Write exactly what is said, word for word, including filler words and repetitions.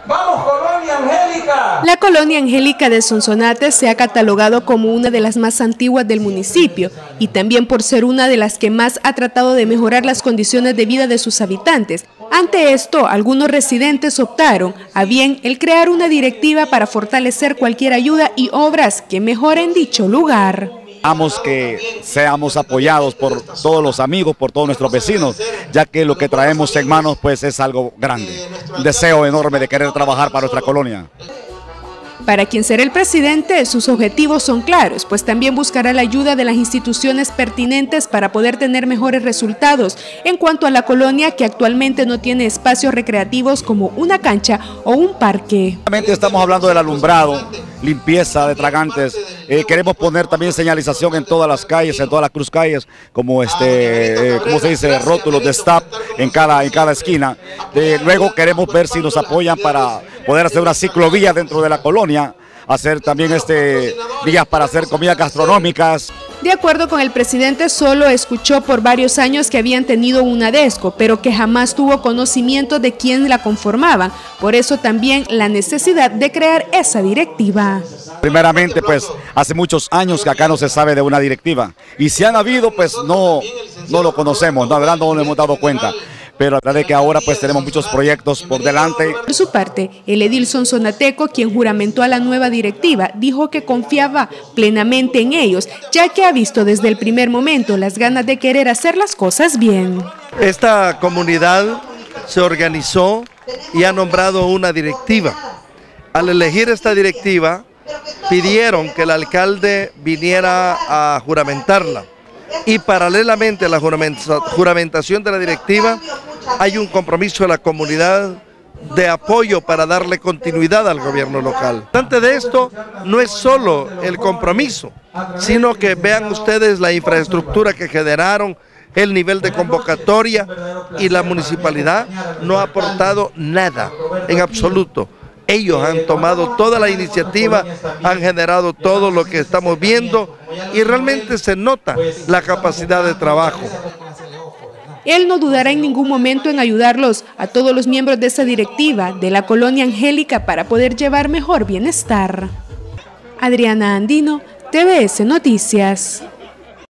¡Vamos, Colonia Angélica! La Colonia Angélica de Sonsonate se ha catalogado como una de las más antiguas del municipio y también por ser una de las que más ha tratado de mejorar las condiciones de vida de sus habitantes. Ante esto, algunos residentes optaron a bien el crear una directiva para fortalecer cualquier ayuda y obras que mejoren dicho lugar. Esperamos que seamos apoyados por todos los amigos, por todos nuestros vecinos, ya que lo que traemos en manos pues es algo grande, un deseo enorme de querer trabajar para nuestra colonia. Para quien será el presidente, sus objetivos son claros, pues también buscará la ayuda de las instituciones pertinentes para poder tener mejores resultados en cuanto a la colonia que actualmente no tiene espacios recreativos como una cancha o un parque. Estamos hablando del alumbrado, limpieza de tragantes, eh, queremos poner también señalización en todas las calles, en todas las cruz calles, como este, eh, ¿cómo se dice? Rótulos de stop en cada, en cada esquina. Eh, luego queremos ver si nos apoyan para poder hacer una ciclovía dentro de la colonia, hacer también este, vías para hacer comidas gastronómicas. De acuerdo con el presidente, solo escuchó por varios años que habían tenido una DESCO, pero que jamás tuvo conocimiento de quién la conformaba. Por eso también la necesidad de crear esa directiva. Primeramente, pues, hace muchos años que acá no se sabe de una directiva. Y si han habido, pues, no, no lo conocemos, la verdad no nos hemos dado cuenta. Pero a través de que ahora pues tenemos muchos proyectos por delante. Por su parte, el edil sonsonateco, quien juramentó a la nueva directiva, dijo que confiaba plenamente en ellos, ya que ha visto desde el primer momento las ganas de querer hacer las cosas bien. Esta comunidad se organizó y ha nombrado una directiva. Al elegir esta directiva, pidieron que el alcalde viniera a juramentarla. Y paralelamente a la juramentación de la directiva hay un compromiso de la comunidad de apoyo para darle continuidad al gobierno local. Antes de esto no es solo el compromiso, sino que vean ustedes la infraestructura que generaron, el nivel de convocatoria, y la municipalidad no ha aportado nada en absoluto. Ellos han tomado toda la iniciativa, han generado todo lo que estamos viendo y realmente se nota la capacidad de trabajo. Él no dudará en ningún momento en ayudarlos a todos los miembros de esa directiva de la Colonia Angélica para poder llevar mejor bienestar. Adriana Andino, T V S Noticias.